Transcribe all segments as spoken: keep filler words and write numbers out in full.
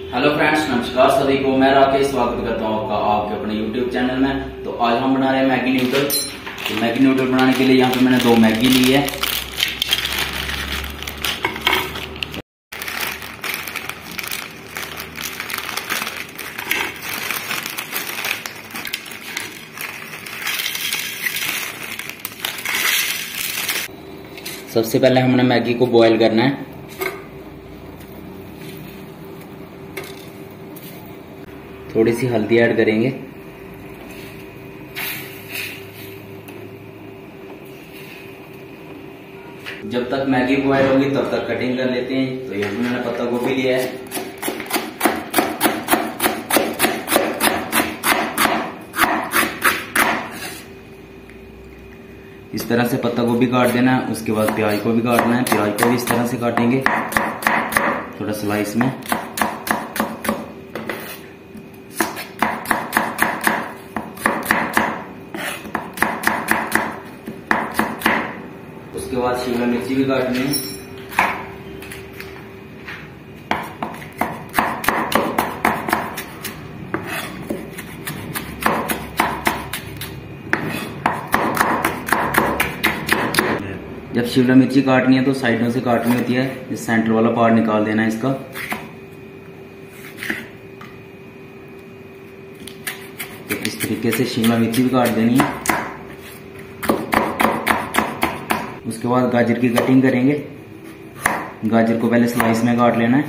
Hello friends, नमस्कार सभी को। मैं राकेश स्वागत करता हूँ आपका आपके अपने यूट्यूब चैनल में। तो आज हम बना रहे हैं मैगी नूडल। तो मैगी नूडल बनाने के लिए यहाँ पे मैंने दो मैगी ली है। सबसे पहले हमने मैगी को बॉईल करना है। थोड़ी सी हल्दी ऐड करेंगे। जब तक मैगी बॉयल होगी तब तक कटिंग कर लेते हैं। तो यहाँ पे मैंने पत्ता गोभी लिया है। इस तरह से पत्ता गोभी काट देना है। उसके बाद प्याज को भी काटना है। प्याज को भी इस तरह से काटेंगे, थोड़ा स्लाइस में। उसके बाद शिमला मिर्ची भी काटनी है। जब शिमला मिर्ची काटनी है तो साइडों से काटनी होती है। इस सेंटर वाला पार्ट निकाल देना है इसका। तो इस तरीके से शिमला मिर्ची भी काट देनी है। उसके बाद गाजर की कटिंग करेंगे। गाजर को पहले स्लाइस में काट लेना है।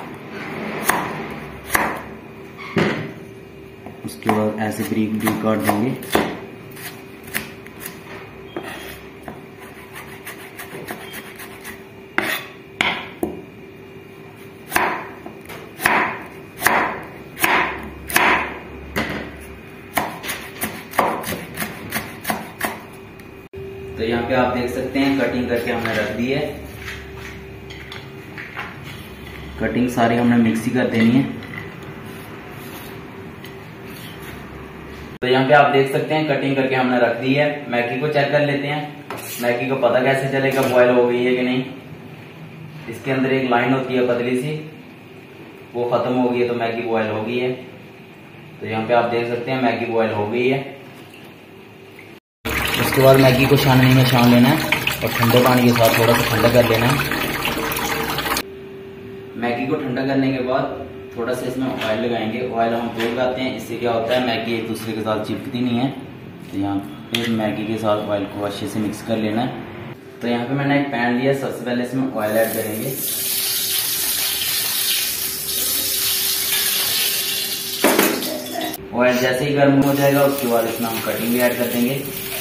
उसके बाद ऐसे ब्रीक ब्रीक काट देंगे। तो यहाँ पे आप देख सकते हैं कटिंग करके हमने रख दी है। कटिंग सारी हमने मिक्सी कर देनी है। तो यहाँ पे आप देख सकते हैं कटिंग करके हमने रख दी है। मैगी को चेक कर लेते हैं। मैगी को पता कैसे चलेगा बॉयल हो गई है कि नहीं। इसके अंदर एक लाइन होती है पतली सी, वो खत्म हो गई है तो मैगी बॉयल हो गई है। तो यहाँ पे आप देख सकते हैं मैगी बॉयल हो गई है। उसके बाद मैगी को छाननी में छान लेना है और ठंडे पानी के साथ थोड़ा सा ठंडा कर लेना है। मैगी को ठंडा करने के बाद थोड़ा सा इसमें ऑयल लगाएंगे। ऑयल हम क्यों लगाते हैं, इससे क्या होता है मैगी एक दूसरे के साथ चिपकती नहीं है। तो यहाँ पे मैगी के साथ ऑयल को अच्छे से मिक्स कर लेना है। तो यहाँ पे मैंने एक पैन लिया। सबसे पहले इसमें ऑयल ऐड करेंगे। ऑयल जैसे ही गर्म हो जाएगा उसके बाद इसमें हम कटिंग भी ऐड कर देंगे।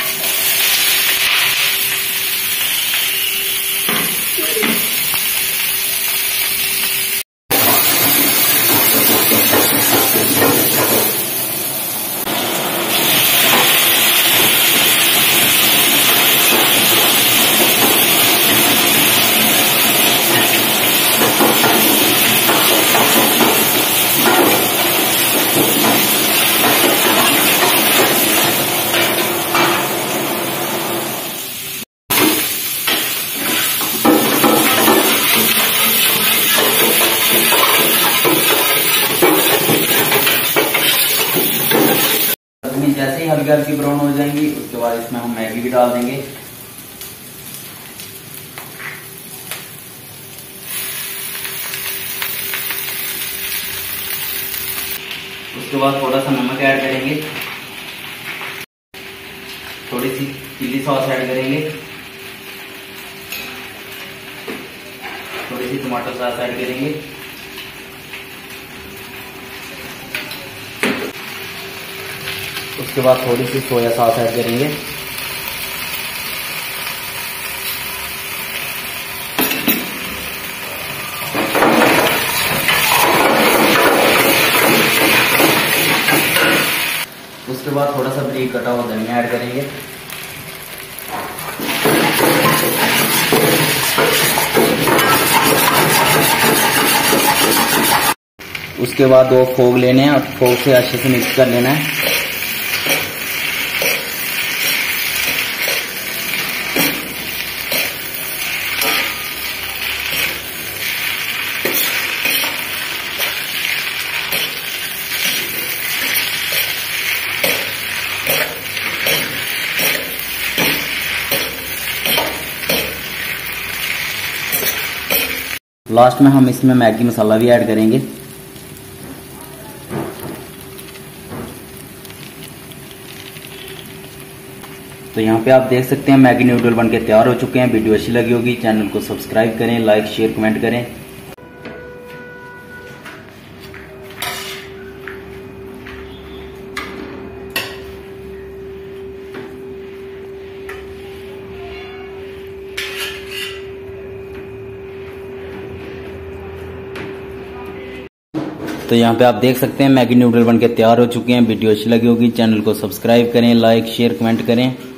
जैसे ही हल्की हल्की ब्राउन हो जाएंगी उसके बाद इसमें हम मैगी भी डाल देंगे। उसके बाद थोड़ा सा नमक ऐड करेंगे। थोड़ी सी चिली सॉस ऐड करेंगे। थोड़ी सी टमाटो सॉस ऐड करेंगे। उसके बाद थोड़ी सी सोया सॉस ऐड करेंगे। उसके बाद थोड़ा सा बारीक कटा हुआ धनिया ऐड करेंगे। उसके बाद दो फोग लेने हैं और फोग से अच्छे से मिक्स कर लेना है। लास्ट में हम इसमें मैगी मसाला भी ऐड करेंगे। तो यहाँ पे आप देख सकते हैं मैगी नूडल बनके तैयार हो चुके हैं। वीडियो अच्छी लगी होगी, चैनल को सब्सक्राइब करें, लाइक शेयर कमेंट करें। तो यहाँ पे आप देख सकते हैं मैगी नूडल बनके तैयार हो चुके हैं। वीडियो अच्छी लगी होगी, चैनल को सब्सक्राइब करें, लाइक शेयर कमेंट करें।